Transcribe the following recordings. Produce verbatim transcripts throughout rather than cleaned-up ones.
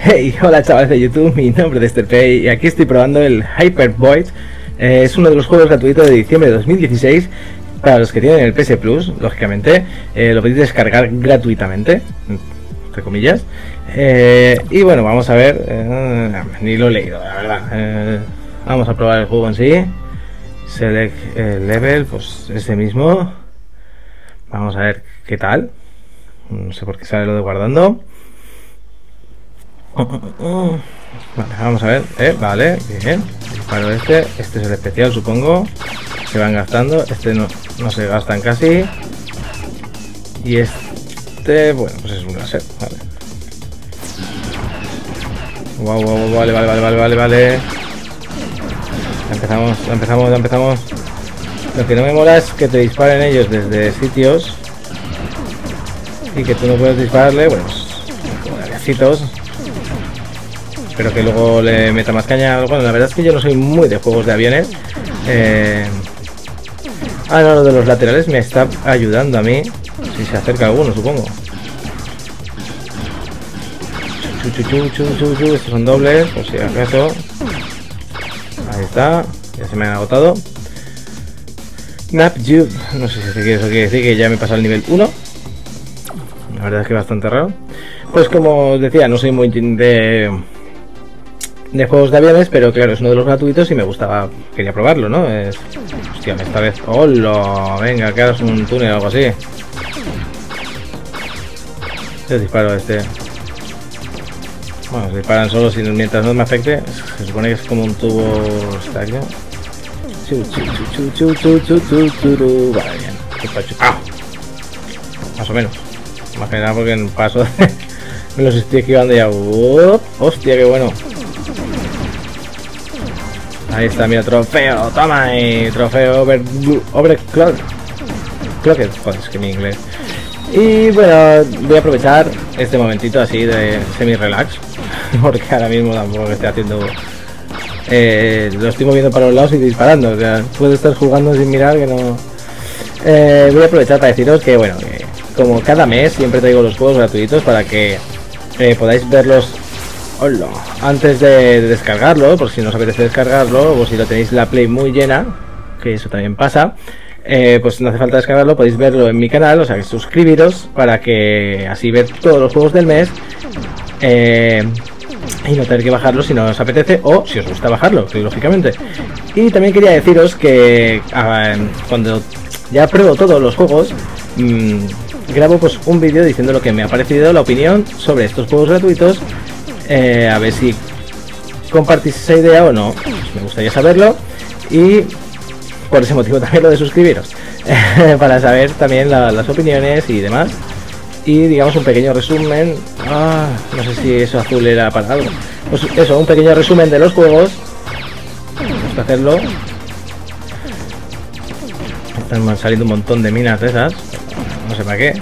Hey, hola chavales de YouTube, mi nombre es Terpe y aquí estoy probando el Hypervoid. eh, Es uno de los juegos gratuitos de diciembre de dos mil dieciséis. Para los que tienen el P S Plus, lógicamente, eh, lo podéis descargar gratuitamente, entre comillas. eh, Y bueno, vamos a ver, eh, ni lo he leído, la verdad. eh, Vamos a probar el juego en sí. Select eh, level, pues ese mismo. Vamos a ver qué tal. No sé por qué sale lo de guardando. Vale, vamos a ver, eh, vale, bien. Disparo este, este es el especial, supongo. Se van gastando, este no, no se gastan casi. Y este, bueno, pues es un láser, vale. Wow, wow, wow, vale, vale, vale, vale, vale, vale. Empezamos, empezamos, empezamos. Lo que no me mola es que te disparen ellos desde sitios y que tú no puedes dispararle, bueno, pues, como avioncitos. Espero que luego le meta más caña. Bueno, la verdad es que yo no soy muy de juegos de aviones. Eh... Ah, no, lo de los laterales me está ayudando a mí. Si se acerca alguno, supongo. Chu, chu, chu, chu, chu, chu. Estos son dobles, por si acaso. Ahí está. Ya se me han agotado. Nap you. No sé si eso quiere decir que ya me he pasado el nivel uno. La verdad es que bastante raro. Pues como os decía, no soy muy de... de juegos de aviones, pero claro, es uno de los gratuitos y me gustaba, quería probarlo, ¿no? Es... Hostia, esta vez... ¡Hola! Venga, que hagas un túnel o algo así. Yo disparo a este... Bueno, se disparan solo si, mientras no me afecte. Se supone que es como un tubo estadio. Chu, chu, chu, chu, chu, chu, chu, chu, chu. Vale, bien. Chupa, chupa. ¡Ah! Más o menos. Más que nada porque en paso me los estoy esquivando ya. ¡Uh! ¡Hostia, qué bueno! Ahí está mi trofeo, toma ahí, trofeo over, over clock, clocked, joder, es que mi inglés. Y bueno, voy a aprovechar este momentito así de semi-relax, porque ahora mismo tampoco estoy haciendo, eh, lo estoy moviendo para los lados y disparando, o sea, puedo estar jugando sin mirar que no... Eh, voy a aprovechar para deciros que bueno, que como cada mes siempre traigo los juegos gratuitos para que eh, podáis verlos. Hola. Antes de, de descargarlo, por si no os apetece descargarlo, o si lo tenéis la Play muy llena, que eso también pasa, eh, pues no hace falta descargarlo, podéis verlo en mi canal, o sea que suscribiros para que así ver todos los juegos del mes eh, y no tener que bajarlo si no os apetece o si os gusta bajarlo, lógicamente. Y también quería deciros que ah, cuando ya pruebo todos los juegos, mmm, grabo pues un vídeo diciendo lo que me ha parecido, la opinión sobre estos juegos gratuitos. Eh, a ver si compartís esa idea o no, pues me gustaría saberlo. Y por ese motivo también lo de suscribiros, para saber también la, las opiniones y demás. Y digamos un pequeño resumen. Ah, no sé si eso azul era para algo. Pues eso, un pequeño resumen de los juegos. Vamos a hacerlo. Están saliendo un montón de minas de esas, no sé para qué.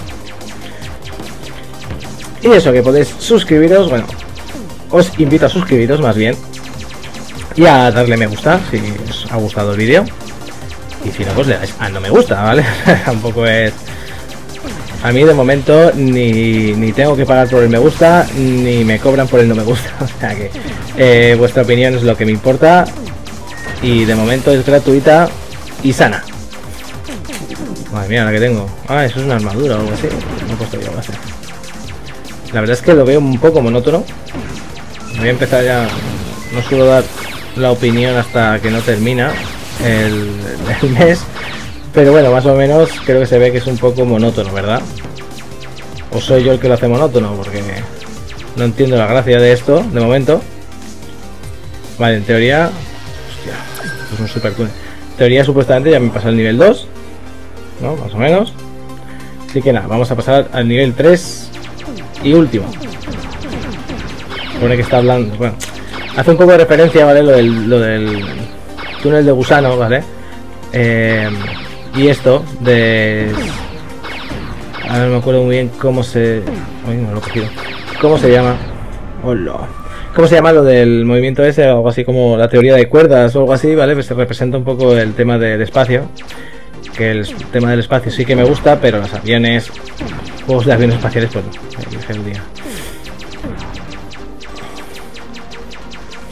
Y eso, que podéis suscribiros, bueno, os invito a suscribiros más bien y a darle me gusta si os ha gustado el vídeo, y si no, pues le dais a no me gusta, ¿vale? Tampoco es... A mí de momento ni, ni tengo que pagar por el me gusta, ni me cobran por el no me gusta, o sea que eh, vuestra opinión es lo que me importa y de momento es gratuita y sana. Madre mía, la que tengo. Ah, eso es una armadura o algo así. No he puesto yo base. La verdad es que lo veo un poco monótono. Voy a empezar ya. No suelo dar la opinión hasta que no termina el, el mes. Pero bueno, más o menos creo que se ve que es un poco monótono, ¿verdad? O soy yo el que lo hace monótono, porque no entiendo la gracia de esto, de momento. Vale, en teoría... Hostia, esto es un super túnel. En teoría, supuestamente, ya me pasa el nivel dos, ¿no? Más o menos. Así que nada, vamos a pasar al nivel tres y último. Supone que está hablando... Bueno, hace un poco de referencia, ¿vale? Lo del, lo del túnel de gusano, ¿vale? Eh, y esto de... Ahora no me acuerdo muy bien cómo se... Uy, no lo he cogido. ¿Cómo se llama? Hola. ¿Cómo se llama lo del movimiento ese? O algo así como la teoría de cuerdas o algo así, ¿vale? Pues se representa un poco el tema del espacio. Que el tema del espacio sí que me gusta, pero los aviones... Juegos de aviones espaciales, pues no. El día.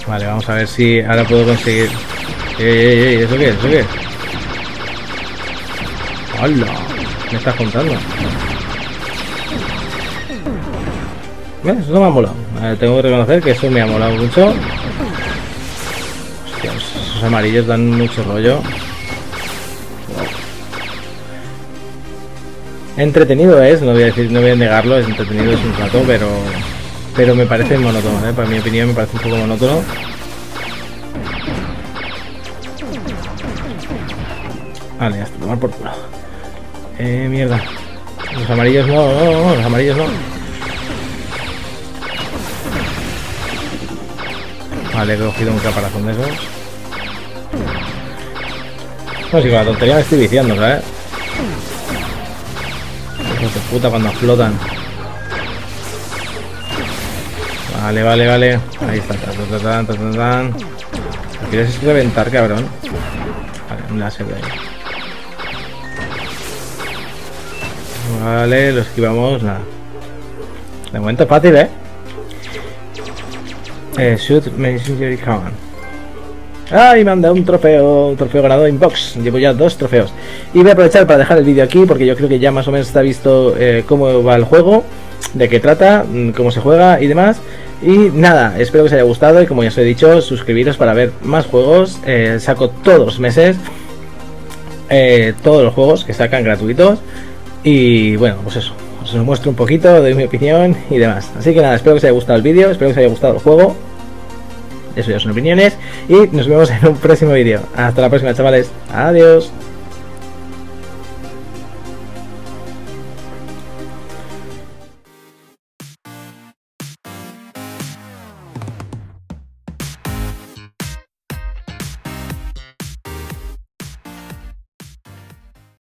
Vale, vamos a ver si ahora puedo conseguir. ¡Ey, ey, ey! ¿Eso qué? ¿Eso qué? ¡Hola! ¿Me estás contando? ¿Ves? Eso me ha molado. Ver, tengo que reconocer que eso me ha molado mucho. Hostia, esos amarillos dan mucho rollo. Entretenido es, no voy a decir, no voy a negarlo, es entretenido, es un rato, pero pero me parece monótono, ¿eh? Para mi opinión me parece un poco monótono. Vale, hasta tomar por culo. Eh, mierda. Los amarillos no, no, no, los amarillos no. Vale, he cogido un caparazón de esos. No, si con la tontería me estoy viciando, ¿sabes? Hijos de puta cuando explotan. Vale, vale, vale. Ahí está. Tan, tan, tan, tan. Lo quieres reventar, cabrón. Vale, un láser de ahí. Vale, lo esquivamos. Nada. De momento es fácil, ¿eh? Eh, shoot Messenger Command. ¡Ay! Me han dado un trofeo, un trofeo ganado inbox. Llevo ya dos trofeos. Y voy a aprovechar para dejar el vídeo aquí porque yo creo que ya más o menos está visto eh, cómo va el juego, de qué trata, cómo se juega y demás. Y nada, espero que os haya gustado y como ya os he dicho, suscribiros para ver más juegos. Eh, saco todos los meses eh, todos los juegos que sacan gratuitos. Y bueno, pues eso. Os muestro un poquito, doy mi opinión y demás. Así que nada, espero que os haya gustado el vídeo, espero que os haya gustado el juego. Eso ya son opiniones. Y nos vemos en un próximo vídeo. Hasta la próxima, chavales. Adiós.